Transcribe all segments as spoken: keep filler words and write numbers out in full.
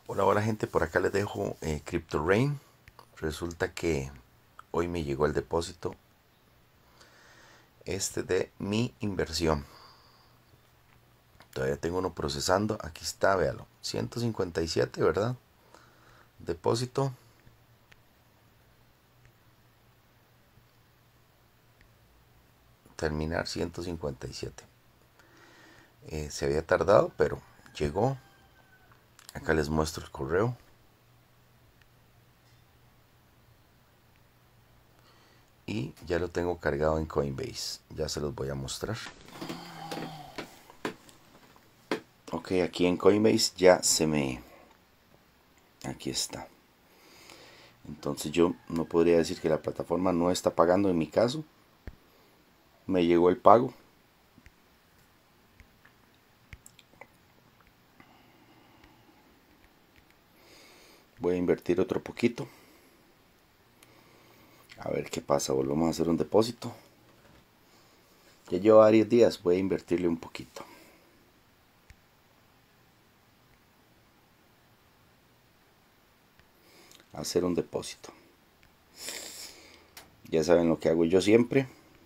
Hola, hola gente, por acá les dejo eh, CryptoRain. Resulta que hoy me llegó el depósito este de mi inversión. Todavía tengo uno procesando. Aquí está, véalo. ciento cincuenta y siete, ¿verdad? Depósito. Terminar ciento cincuenta y siete. Eh, se había tardado, pero llegó. Acá les muestro el correo. Y ya lo tengo cargado en Coinbase. Ya se los voy a mostrar. Ok, aquí en Coinbase ya se me... Aquí está. Entonces yo no podría decir que la plataforma no está pagando en mi caso. Me llegó el pago. Voy a invertir otro poquito. A ver qué pasa. Volvemos a hacer un depósito. Ya llevo varios días. Voy a invertirle un poquito. Hacer un depósito. Ya saben lo que hago yo siempre.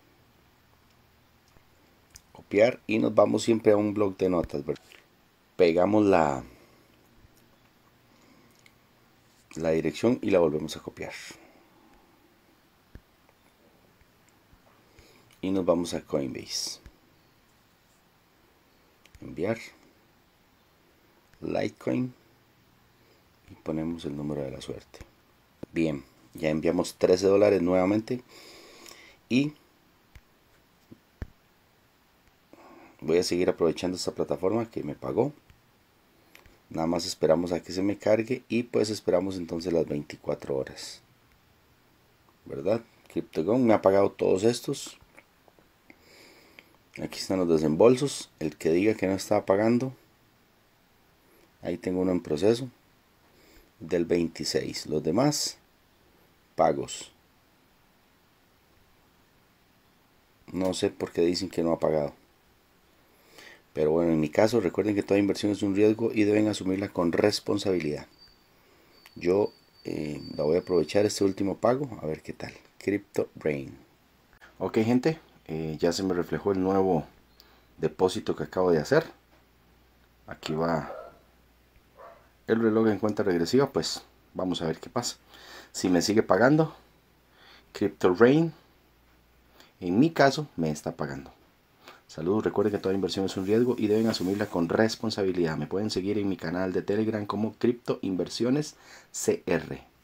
Copiar y nos vamos siempre a un bloc de notas, ¿verdad? Pegamos la, la dirección y la volvemos a copiar. Y nos vamos a Coinbase. Enviar. Litecoin. Y ponemos el número de la suerte. Bien, ya enviamos trece dólares nuevamente. Y voy a seguir aprovechando esta plataforma que me pagó. Nada más esperamos a que se me cargue y pues esperamos entonces las veinticuatro horas, ¿verdad? CryptoGon me ha pagado todos estos. Aquí están los desembolsos. El que diga que no estaba pagando, ahí tengo uno en proceso del veintiséis. Los demás pagos. No sé por qué dicen que no ha pagado. Pero bueno, en mi caso recuerden que toda inversión es un riesgo y deben asumirla con responsabilidad. Yo eh, la voy a aprovechar este último pago a ver qué tal. CryptoRain. Ok gente, eh, ya se me reflejó el nuevo depósito que acabo de hacer. Aquí va el reloj en cuenta regresiva, pues vamos a ver qué pasa. Si me sigue pagando, CryptoRain en mi caso me está pagando. Saludos, recuerden que toda inversión es un riesgo y deben asumirla con responsabilidad. Me pueden seguir en mi canal de Telegram como Cripto Inversiones C R.